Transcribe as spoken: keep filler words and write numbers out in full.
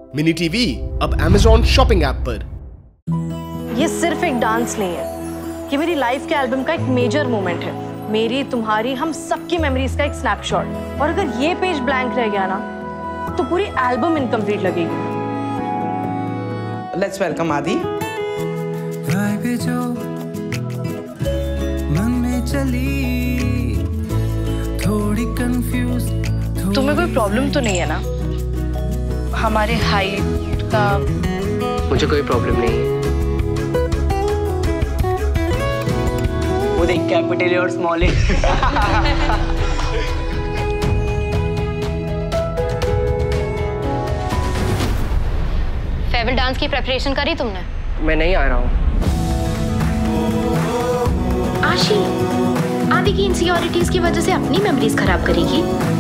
Mini TV अब Amazon shopping app पर। ये सिर्फ एक डांस नहीं है, ये मेरी लाइफ के एल्बम का एक मेजर मोमेंट है। मेरी, तुम्हारी, हम सबकी मेमोरीज का एक स्नैपशॉट। और अगर ये पेज ब्लैंक रह गया ना, तो पूरी एल्बम इनकम्प्लीट लगेगी। Let's welcome Aadi. जो मन में चली थोड़ी कंफ्यूज। तुम्हें कोई प्रॉब्लम तो नहीं है ना हमारे हाइट का? मुझे कोई प्रॉब्लम नहीं है। वो देख कैपिटल और स्मॉल है। फेयरवेल डांस की प्रेपरेशन करी तुमने? मैं नहीं आ रहा हूँ। आशी, आदि की इनसिक्योरिटीज की वजह से अपनी मेमोरीज खराब करेगी।